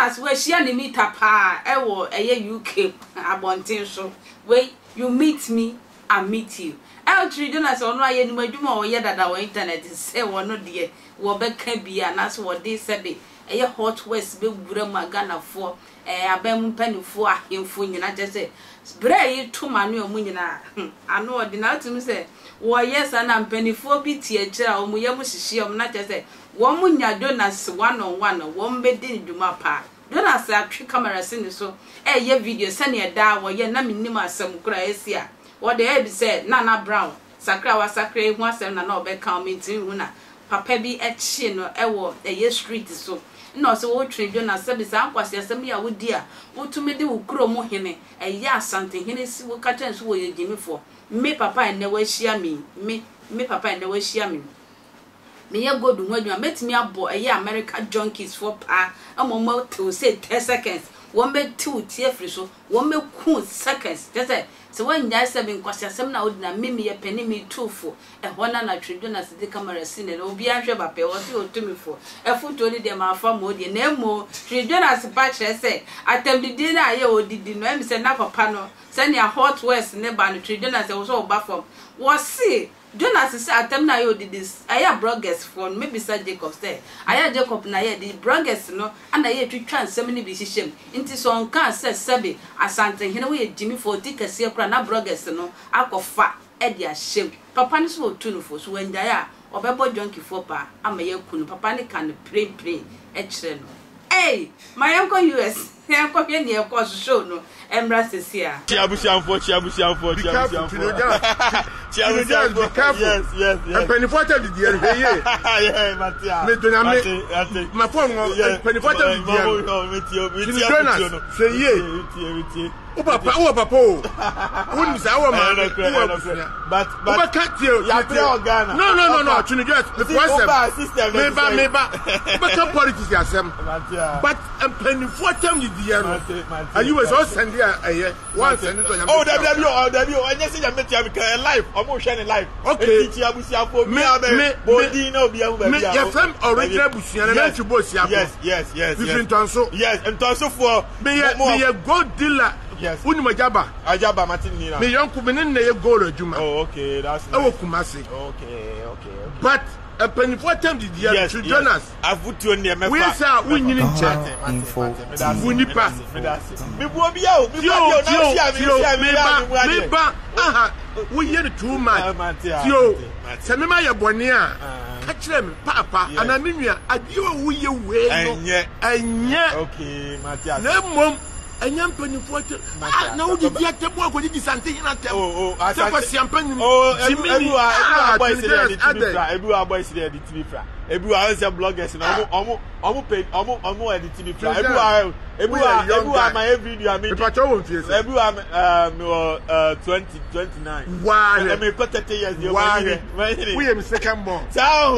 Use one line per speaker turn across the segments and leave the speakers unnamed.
Jonas we share ni meter pa ewo UK abontin so we you meet me I meet you Tvgh Jonas ono aye ni madwuma o ye dada wo internet say wono de wo beka bia na so wo de sebe eye hot west be gura magana fo abam panifo ahemfo nyina jese bra yi to manu omu nyina ano ordinary to me say wo yes na panifo bi tie kira omu ye mu hihie om na jese wo mu nya Jonas one on one wo mbe di dwuma pa Jonas atwe camera sin so ye video sane e da wo ye na minnim asem kura esia what the head said Nana Brown sakra wa sakra hu asem na obeka o mentin hu na papa bi echi no ewo eye street so no so wo Tvgh Jonas sabi sa ankwase asem ya wodi a wotumi de wo kuro mu hene eye asante hene si wo katen so wo ye gimifo me papa ene wa hia me papa ene wa hia me ye go du hwadwa metimi abo eye America Junkies for pa amomo to say 10 seconds one be 2 tie free so one be cool seconds just say so when you say bin kwase asem na odina mimi ye peni mi tufo e hona na Tvgh Jonas de camera scene na obi ahwe ba pe wo se otumifo e foto ni de ma fa mo de na emo Tvgh Jonas ba kire say atem didi na ye odidi no em se na papa no se ne hot west ne ba no Tvgh Jonas e wo so ba form wo see Jonas say atem na yo did this aya bloggers for maybe Sir Jacob say aya Jacob na ye the bloggers no and aya twitwa nsem ni bi hihiem nti so onka say sebe asante hene we jimi for tikase kura na bloggers no akofa e dia hyem papa ni so otunufo so wanja ya obebo junkie for pa amaye kunu papa ni kan pray e kire no hey my uncle US yanko ye ne ko show no emra sesia
chiabusianfo yes and penifota di dia yeah matia me dona me ma phone penifota di dia Jonas say ye o papa won say our man but can't you Ghana no Tvgh Jonas the first me ba but politics yasem but penifota di dia and you was all send here one send it on your oh and say you meet am live omo share live
okay
teach abusiafo me body na obi am ba
me your friend original busian na chubo siafo
yes
different tonso
yes and tonso for
me gold dealer
yes
unima ajaba
Martin Nina
me yonku me ne ye gold adwuma
oh okay that's nice
Kumasi
okay
but a penny for time did you Tvgh Jonas
afutuo ne me
we say wunyini ncha wunipa
me bo bia o
me ba aha we hear too much yo se me ma ye bone a ka kire me papa ana me nua adewo wo ye we no enye
okay Matias
na mom enyam penifo na wo di atebo akodi sante hina tem se kwa siampani
ebu boys dey the TV fra ebu are say bloggers na omo edit TV fra ebu my video I mean ebu 2029
wow
I mean 30 years
we am second born
ciao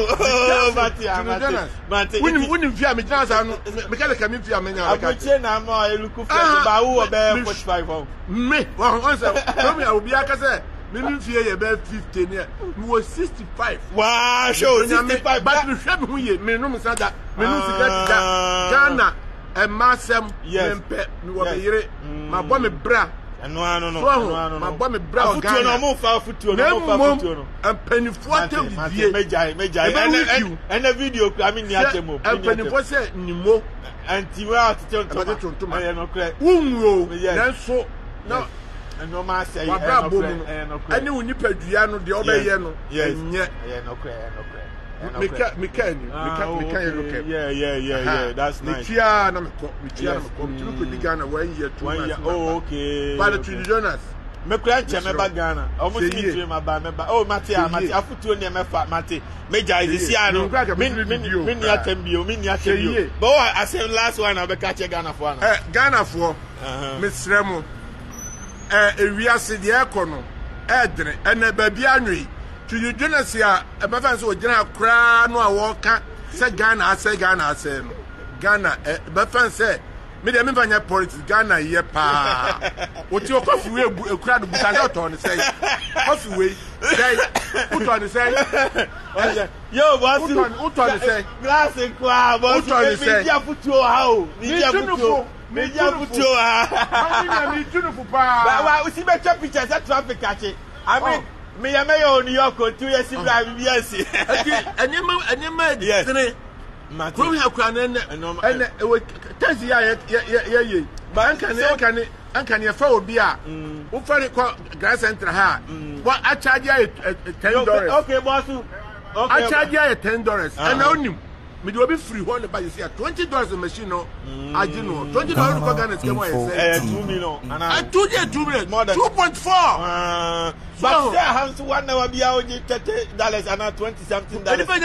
Mate
woni via me jana no me kale kami via me nya
ka abuche na ma eluku fra ba wo be 45
me won say no me obi aka say me fie ye be 50 ne me was 65
wow show 65
but me hwe me hu ye me no me sada me no sika Ghana e masem mempe me wo be yire ma bo me bra
no
ma bo me bra o Ghana
no mo fa futuo no
penifo atem die
mejai and video I mean ni atemo
penifo say nimo
anti wa atete
ma no kre unwo nanso no
no ma say
no ani uni padua no de obeye no enye
no kre
Mikani,
yeah, that's nice.
Mikia na meko tuko di Ghana 1 year 2 months.
Oh, okay.
But Tvgh Jonas
me kura nche me ba Ghana almost me dream about me ba oh Matia afutuo ne me fa Mate meja is here no me ni atembio but I say last one I be catch Ghana for na
Ghana for me sremo ewiase de ekono edre ena ba bia nwi Tvgh Jonas ya e ba fan so ogina kra no a wo ka se Ghana ase no Ghana ba fan se
me dey me vanya politics Ghana here pa. Oti o coffee we ekura do buta dey turn say. Coffee we say put on say.
Yo boss.
Put on say.
Glass kwa boss. Me dia futuo ha o. Me dia futuo. Me dia futuo ha.
Me tunufu pa.
Ba we see better pictures at traffic catch. I mean me ya me yo New York 2 years if I be yes.
Anyema yes. From here, and Tazi, can you follow beer? Who find it called Grass Center? What I charge you $10.
Okay, boss.
I charge you $10. And only me do be free one by you see $20 a machine. No, I didn't know $20 for Ghana.
2 million.
I told you 2 million, more than 2.4.
But there has 1 hour be out $30 and 20 something.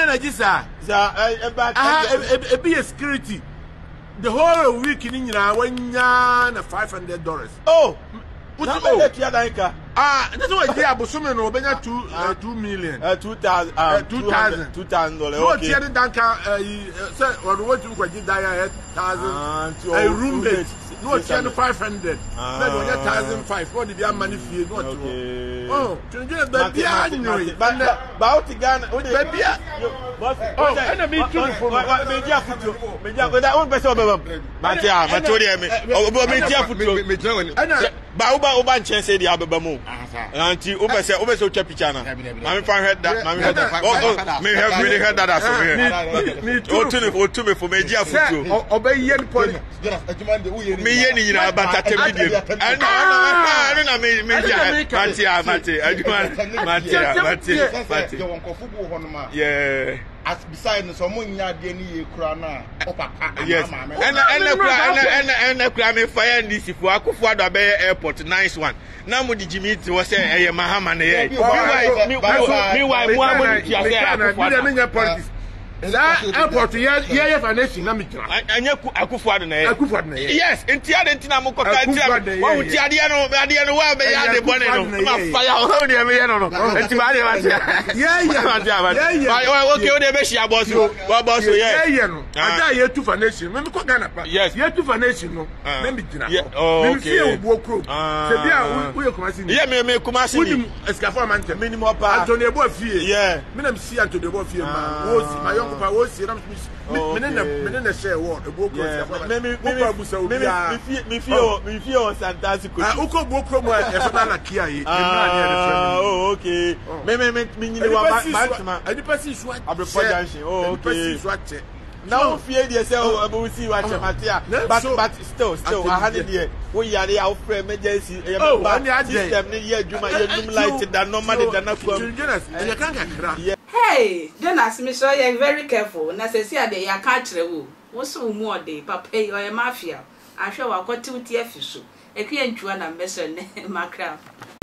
Be a security. The whole week in India, $500.
Oh,
that's what they are. Bosumen or Benya 2 million.
2,000. $2,000.
No, Tiana Danka, sir, or what you could die 1,000. A roommate. No, 500. Then 1,500. What did your money feel? Oh, to get baby. About the gun, baby. Oh, enemy too for media, but that one person.
Matia, Matoria, Bauba Oban Chance the Abamu. Auntie Uber said, Uber so Chapichana. Mammy heard that. Mammy heard that. May have really heard that. Me too for media for
obey yen pony.
Me yen about a million. I don't know, Matia. Yeah.
As beside someone ya deni krana opapa.
Yes. And the fire this if Akufo do be airport nice one. Now mo di Jimmy was say Mahama na here. Meanwhile Muhammad ya say Akufo.
That airport yeah foundation na mitra.
Anya Akufo na here.
Akufo na here.
Yes, enti na mo ko ka enti. Wa uti ade no wa be ya de bone no. Ma fire o de me no. Enti ba de ba tia. Yeah. Okay, o de be shia boss o. Wa boss o yeah.
Yeah no. Ada ye two foundation. Me ko Ghana pa.
Yes.
Ye two foundation no. Me bi gina.
Okay.
Me see o bo kro. Se bia we Kumasi ni.
Yeah, me Kumasi ni.
Wudi escafo amante.
Minimum pa.
Anthony Ebo fie.
Yeah.
Me na see Anthony Ebo fie ma. Wo si my young papa wo si na me na share word Ebo kro escafo.
Me feel fantastic.
Uko bo kro mo e fa na kia yi.
Oh, okay. Me ni wa Batman.
Adi pasi swat.
Abrepo junction. Oh, okay.
Swat.
Now fear yourself about see what Matia. But still I had it. We are our emergency system near Juma light that normally than not.
Hey, Jonas, me so you very careful. Na say see dey ya catch rewo. Wo so mu ode papa or a mafia. I sure wa kwati uti afiso. Ekwe ntwa na mbeso ne makra.